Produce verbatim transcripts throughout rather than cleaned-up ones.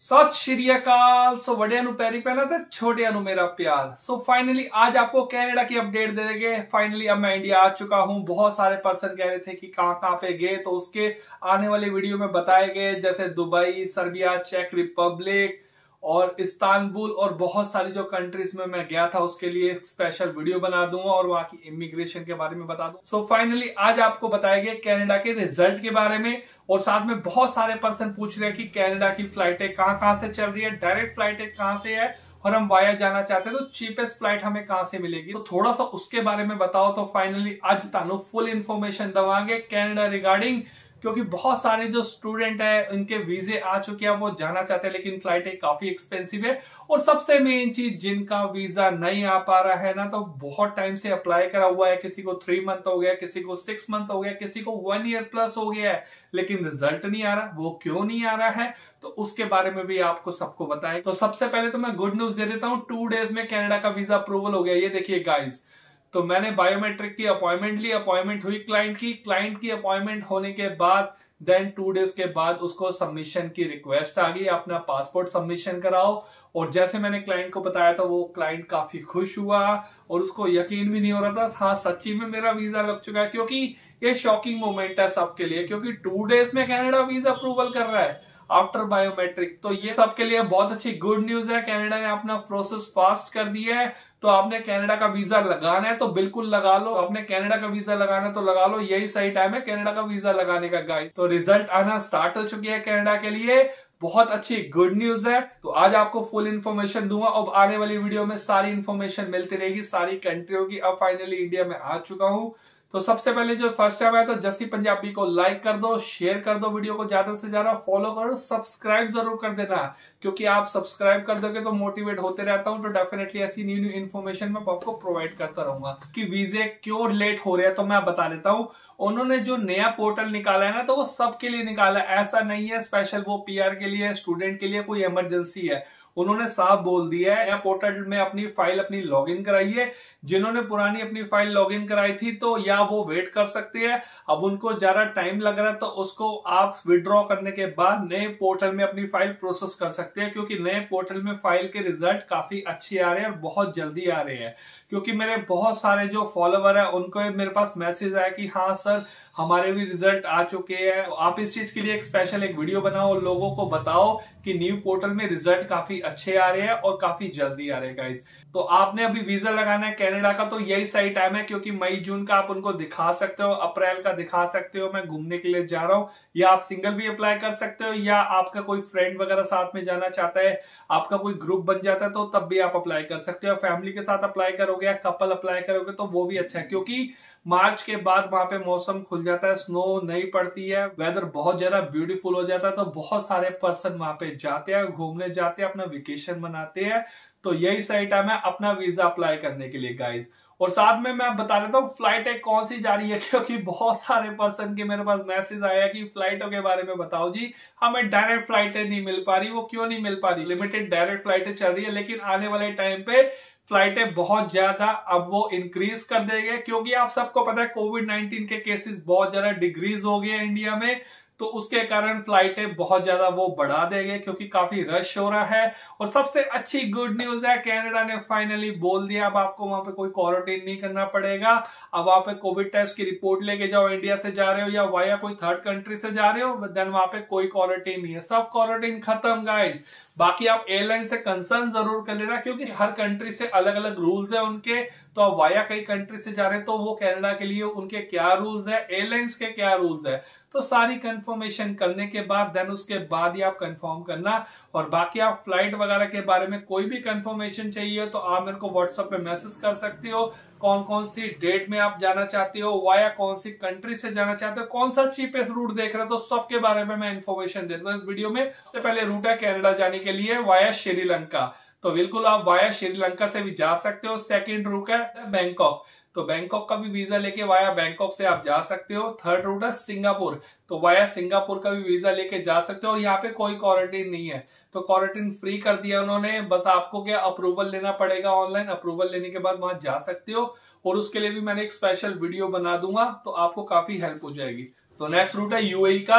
सत श्री अकाल। सो बड़े अनु पैरी पहना था, छोटे अनु मेरा प्यार। सो फाइनली आज आपको कनाडा की अपडेट दे देंगे। फाइनली अब मैं इंडिया आ चुका हूं। बहुत सारे पर्सन कह रहे थे कि कहां कहां पे गए, तो उसके आने वाले वीडियो में बताए गए, जैसे दुबई, सर्बिया, चेक रिपब्लिक और इस्तांबुल और बहुत सारी जो कंट्रीज में मैं गया था उसके लिए एक स्पेशल वीडियो बना दूंगा और वहां की इमिग्रेशन के बारे में बता दूंगा। सो फाइनली आज आपको बताएंगे कनाडा के रिजल्ट के बारे में, और साथ में बहुत सारे पर्सन पूछ रहे हैं कि कनाडा की फ्लाइटें कहां कहां से चल रही है, डायरेक्ट फ्लाइटें कहां से है, और हम वाया जाना चाहते हैं तो चीपेस्ट फ्लाइट हमें कहां से मिलेगी। तो थोड़ा सा उसके बारे में बताओ। तो फाइनली आज तानू फुल इन्फॉर्मेशन दवांगे कनाडा रिगार्डिंग, क्योंकि बहुत सारे जो स्टूडेंट है उनके वीजे आ चुके हैं, वो जाना चाहते हैं, लेकिन फ्लाइटें काफी एक्सपेंसिव है। और सबसे मेन चीज, जिनका वीजा नहीं आ पा रहा है ना, तो बहुत टाइम से अप्लाई करा हुआ है, किसी को थ्री मंथ हो गया, किसी को सिक्स मंथ हो गया, किसी को वन ईयर प्लस हो गया है, लेकिन रिजल्ट नहीं आ रहा। वो क्यों नहीं आ रहा है, तो उसके बारे में भी आपको सबको बताएं। तो सबसे पहले तो मैं गुड न्यूज दे देता हूँ, टू डेज में कनाडा का वीजा अप्रूवल हो गया। ये देखिए गाइज, तो मैंने बायोमेट्रिक की अपॉइंटमेंट ली, अपॉइंटमेंट हुई क्लाइंट की, क्लाइंट की अपॉइंटमेंट होने के बाद देन टू डेज के बाद उसको सबमिशन की रिक्वेस्ट आ गई, अपना पासपोर्ट सबमिशन कराओ। और जैसे मैंने क्लाइंट को बताया था, वो क्लाइंट काफी खुश हुआ और उसको यकीन भी नहीं हो रहा था, हाँ सच्ची में मेरा वीजा लग चुका है। क्योंकि ये शॉकिंग मोमेंट है सबके लिए, क्योंकि टू डेज में कनाडा वीजा अप्रूवल कर रहा है आफ्टर बायोमेट्रिक। तो ये सबके लिए बहुत अच्छी गुड न्यूज है। कनाडा ने अपना प्रोसेस फास्ट कर दिया है। तो आपने कनाडा का वीजा लगाना है तो बिल्कुल लगा लो, आपने कनाडा का वीजा लगाना है तो लगा लो, यही सही टाइम है कनाडा का वीजा लगाने का गाइस। तो रिजल्ट आना स्टार्ट हो चुकी है कनाडा के लिए, बहुत अच्छी गुड न्यूज है। तो आज आपको फुल इन्फॉर्मेशन दूंगा। अब आने वाली वीडियो में सारी इन्फॉर्मेशन मिलती रहेगी, सारी कंट्रियों की। अब फाइनली इंडिया में आ चुका हूं। तो सबसे पहले जो फर्स्ट टाइम आया तो जस्सी पंजाबी को लाइक कर दो, शेयर कर दो, वीडियो को ज्यादा से ज्यादा फॉलो करो, सब्सक्राइब जरूर कर देना, क्योंकि आप सब्सक्राइब कर दोगे तो मोटिवेट होते रहता हूं। तो डेफिनेटली ऐसी न्यू न्यू इन्फॉर्मेशन मैं आपको प्रोवाइड करता रहूंगा। कि वीजे क्यों लेट हो रहे हैं तो मैं बता देता हूं। उन्होंने जो नया पोर्टल निकाला है ना, तो वो सबके लिए निकाला है, ऐसा नहीं है स्पेशल वो पीआर के लिए, स्टूडेंट के लिए कोई इमरजेंसी है। उन्होंने साफ बोल दिया है, नया पोर्टल में अपनी फाइल अपनी लॉगिन कराइए। जिन्होंने पुरानी अपनी फाइल लॉगिन कराई थी तो या वो वेट कर सकते हैं, अब उनको ज्यादा टाइम लग रहा है तो उसको आप विड्रॉ करने के बाद नए पोर्टल में अपनी फाइल प्रोसेस कर सकते हैं, क्योंकि नए पोर्टल में फाइल के रिजल्ट काफी अच्छे आ रहे हैं और बहुत जल्दी आ रहे हैं। क्योंकि मेरे बहुत सारे जो फॉलोवर है उनको मेरे पास मैसेज आया कि हाँ सर हमारे भी रिजल्ट आ चुके हैं। आप इस चीज के लिए एक स्पेशल एक वीडियो बनाओ और लोगों को बताओ कि न्यू पोर्टल में रिजल्ट काफी अच्छे आ रहे हैं और काफी जल्दी आ रहे हैं गाइस। तो आपने अभी वीजा लगाना है कनाडा का तो यही सही टाइम है, क्योंकि मई जून का आप उनको दिखा सकते हो, अप्रैल का दिखा सकते हो मैं घूमने के लिए जा रहा हूं, या आप सिंगल भी अप्लाई कर सकते हो, या आपका कोई फ्रेंड वगैरह साथ में जाना चाहता है, आपका कोई ग्रुप बन जाता है तो तब भी आप अप्लाई कर सकते हो। फैमिली के साथ अप्लाई करोगे या कपल अप्लाई करोगे तो वो भी अच्छा है, क्योंकि मार्च के बाद वहां पे मौसम खुल जाता है, स्नो नहीं पड़ती है, वेदर बहुत ज्यादा ब्यूटीफुल हो जाता है। तो बहुत सारे पर्सन वहां पे जाते हैं, घूमने जाते हैं, अपना वेकेशन मनाते हैं। तो यही सही टाइम है अपना वीजा अप्लाई करने के लिए गाइज। और साथ में मैं बता देता हूँ फ्लाइट एक कौन सी जा रही है, क्योंकि बहुत सारे पर्सन के मेरे पास मैसेज आया कि फ्लाइटों के बारे में बताओ जी, हमें डायरेक्ट फ्लाइटें नहीं मिल पा रही। वो क्यों नहीं मिल पा रही? लिमिटेड डायरेक्ट फ्लाइटें चल रही है, लेकिन आने वाले टाइम पे फ्लाइटें बहुत ज्यादा अब वो इंक्रीज कर देंगे, क्योंकि आप सबको पता है कोविड नाइनटीन के केसेस बहुत ज्यादा डिक्रीज हो गए इंडिया में। तो उसके कारण फ्लाइटें बहुत ज्यादा वो बढ़ा देंगे, क्योंकि काफी रश हो रहा है। और सबसे अच्छी गुड न्यूज है, कनाडा ने फाइनली बोल दिया अब आपको वहां पे कोई क्वारंटाइन नहीं करना पड़ेगा। अब आप कोविड टेस्ट की रिपोर्ट लेके जाओ, इंडिया से जा रहे हो या वाया कोई थर्ड कंट्री से जा रहे हो, देन वहां पे कोई क्वारंटाइन नहीं है, सब क्वारंटाइन खत्म गाइस। बाकी आप एयरलाइन से कंसर्न जरूर कर लेना, क्योंकि हर कंट्री से अलग अलग रूल्स है उनके। तो आप वाया कई कंट्री से जा रहे हैं तो वो कनाडा के लिए उनके क्या रूल्स है, एयरलाइंस के क्या रूल्स है, तो सारी कंफर्मेशन करने के बाद देन उसके बाद ही आप कंफर्म करना। और बाकी आप फ्लाइट वगैरह के बारे में कोई भी कंफर्मेशन चाहिए तो आप मेरे को व्हाट्सएप पे मैसेज कर सकते हो। कौन कौन सी डेट में आप जाना चाहते हो, वाया कौन सी कंट्री से जाना चाहते हो, कौन सा चीपेस्ट रूट देख रहे हो, तो सबके बारे में मैं इन्फॉर्मेशन देता हूँ इस वीडियो में। सबसे पहले रूट है कनाडा जाने के लिए वाया श्रीलंका, तो बिल्कुल आप वाया श्रीलंका से भी जा सकते हो। सेकंड रूट है बैंकॉक, तो बैंकॉक का भी वीजा लेके वाया बैंकॉक से आप जा सकते हो। थर्ड रूट है सिंगापुर, तो वाया सिंगापुर का भी वीजा लेके जा सकते हो। यहाँ पे कोई क्वारंटाइन नहीं है, तो क्वारंटाइन फ्री कर दिया उन्होंने। बस आपको क्या अप्रूवल लेना पड़ेगा ऑनलाइन, अप्रूवल लेने के बाद वहां जा सकते हो। और उसके लिए भी मैंने एक स्पेशल वीडियो बना दूंगा, तो आपको काफी हेल्प हो जाएगी। तो नेक्स्ट रूट है यूएई का,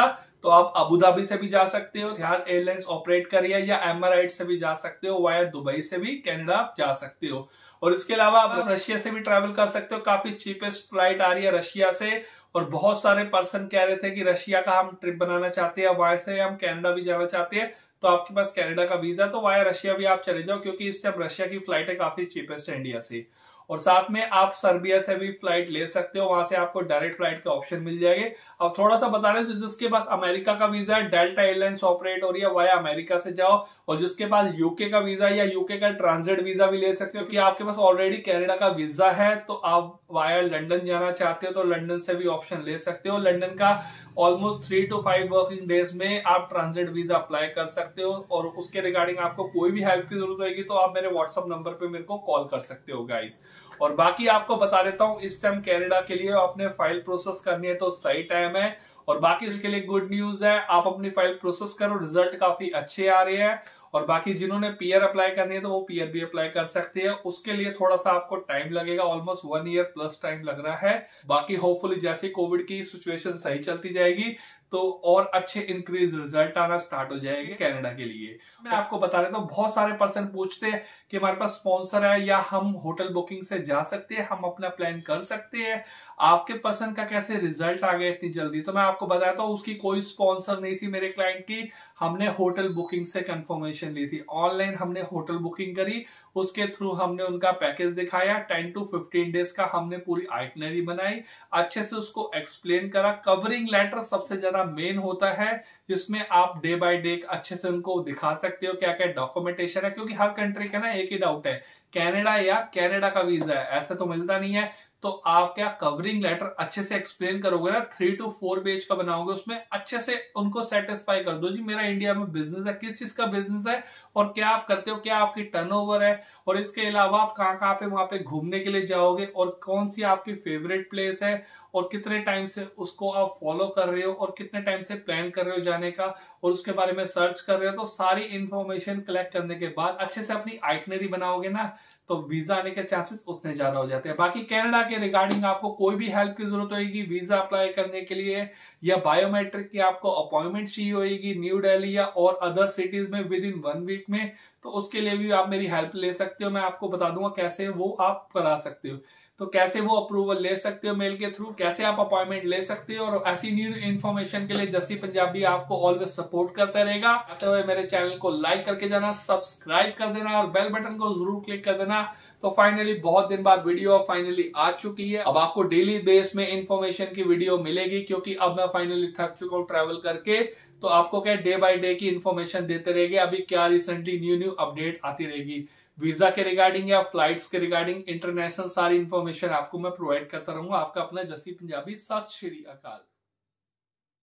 तो आप अबू धाबी से भी जा सकते हो, एतिहाद एयरलाइंस ऑपरेट कर रही है, या एमिरेट्स से भी जा सकते हो, वाया दुबई से भी कनाडा आप जा सकते हो। और इसके अलावा आप रशिया से भी ट्रैवल कर सकते हो, काफी चीपेस्ट फ्लाइट आ रही है रशिया से। और बहुत सारे पर्सन कह रहे थे कि रशिया का हम ट्रिप बनाना चाहते हैं, वहां से हम कनाडा भी जाना चाहते हैं, तो आपके पास कनाडा का वीजा तो वाया रशिया भी आप चले जाओ, क्योंकि इस टाइम रशिया की फ्लाइट है काफी चीपेस्ट है इंडिया से। और साथ में आप सर्बिया से भी फ्लाइट ले सकते हो, वहां से आपको डायरेक्ट फ्लाइट का ऑप्शन मिल जाएंगे। अब थोड़ा सा बता रहे हैं, जिसके पास अमेरिका का वीजा है, डेल्टा एयरलाइंस ऑपरेट हो रही है, वाया अमेरिका से जाओ। और जिसके पास यूके का वीजा या यूके का ट्रांजिट वीजा भी ले सकते हो, क्योंकि आपके पास ऑलरेडी कनाडा का वीजा है, तो आप वाया लंदन जाना चाहते हो तो लंदन से भी ऑप्शन ले सकते हो। लंदन का almost three to five working days में आप ट्रांजिट वीजा अप्लाई कर सकते हो। और उसके रिगार्डिंग आपको कोई भी हेल्प की जरूरत होगी तो आप मेरे व्हाट्सएप नंबर पे मेरे को कॉल कर सकते हो गाइस। और बाकी आपको बता देता हूं, इस टाइम कनाडा के लिए आपने फाइल प्रोसेस करनी है तो सही टाइम है। और बाकी उसके लिए गुड न्यूज है, आप अपनी फाइल प्रोसेस करो, रिजल्ट काफी अच्छे आ रहे हैं। और बाकी जिन्होंने पीआर अप्लाई करनी है तो वो पीआर भी अप्लाई कर सकते हैं, उसके लिए थोड़ा सा आपको टाइम लगेगा, almost one year plus time लग रहा है। बाकी होपफुली जैसे कोविड की सिचुएशन सही चलती जाएगी तो और अच्छे इंक्रीज रिजल्ट आना स्टार्ट हो जाएंगे कनाडा के लिए। मैं आपको बता देता हूँ, बहुत सारे पर्सन पूछते हैं कि हमारे पास स्पॉन्सर है या हम होटल बुकिंग से जा सकते हैं, हम अपना प्लान कर सकते हैं, आपके पर्सन का कैसे रिजल्ट आ गया इतनी जल्दी। तो मैं आपको बताता हूँ, उसकी कोई स्पॉन्सर नहीं थी मेरे क्लाइंट की, हमने होटल बुकिंग से कंफर्मेशन ली थी, ऑनलाइन हमने होटल बुकिंग करी, उसके थ्रू हमने उनका पैकेज दिखाया, टेन टू फिफ्टीन डेज का हमने पूरी आइटनरी बनाई, अच्छे से उसको एक्सप्लेन करा। कवरिंग लेटर सबसे ज्यादा मेन होता है, जिसमें आप डे बाय डे अच्छे से उनको दिखा सकते हो क्या क्या डॉक्यूमेंटेशन है, क्योंकि हर कंट्री का ना एक ही डाउट है, कनाडा या कनाडा का वीजा है, ऐसा तो मिलता नहीं है। तो आप क्या कवरिंग लेटर अच्छे से एक्सप्लेन करोगे ना, थ्री टू फोर पेज का बनाओगे, उसमें अच्छे से उनको सेटिस्फाई कर दो जी मेरा इंडिया में बिजनेस है, किस चीज का बिजनेस है और क्या आप करते हो, क्या आपकी टर्नओवर है, और इसके अलावा आप कहाँ कहाँ पे वहां पे घूमने के लिए जाओगे और कौन सी आपकी फेवरेट प्लेस है और कितने टाइम से उसको आप फॉलो कर रहे हो और कितने टाइम से प्लान कर रहे हो जाने का और उसके बारे में सर्च कर रहे हो। तो सारी इंफॉर्मेशन कलेक्ट करने के बाद अच्छे से अपनी आइटनरी बनाओगे ना, तो वीजा आने के चांसेस उतने ज्यादा हो जाते हैं। बाकी कनाडा के रिगार्डिंग आपको कोई भी हेल्प की जरूरत होगी वीजा अप्लाई करने के लिए, या बायोमेट्रिक की आपको अपॉइंटमेंट चाहिए होगी न्यू दिल्ली या और अदर सिटीज में विद इन वन वीक में, तो उसके लिए भी आप मेरी हेल्प ले सकते हो। मैं आपको बता दूंगा कैसे वो आप करा सकते हो, तो कैसे वो अप्रूवल ले सकते हो मेल के थ्रू, कैसे आप अपॉइंटमेंट ले सकते हो। और ऐसी न्यू इन्फॉर्मेशन के लिए जस्सी पंजाबी आपको ऑलवेज सपोर्ट करता रहेगा। आते हुए मेरे चैनल को लाइक करके जाना, सब्सक्राइब कर देना और बेल बटन को जरूर क्लिक कर देना। तो फाइनली बहुत दिन बाद वीडियो फाइनली आ चुकी है, अब आपको डेली बेस में इंफॉर्मेशन की वीडियो मिलेगी, क्योंकि अब मैं फाइनली थक चुका हूँ ट्रैवल करके। तो आपको क्या डे बाय डे की इंफॉर्मेशन देते रहेंगे, अभी क्या रिसेंटली न्यू न्यू अपडेट आती रहेगी वीजा के रिगार्डिंग या फ्लाइट्स के रिगार्डिंग, इंटरनेशनल सारी इंफॉर्मेशन आपको मैं प्रोवाइड करता रहूंगा। आपका अपना जस्सी पंजाबी, सत श्री अकाल।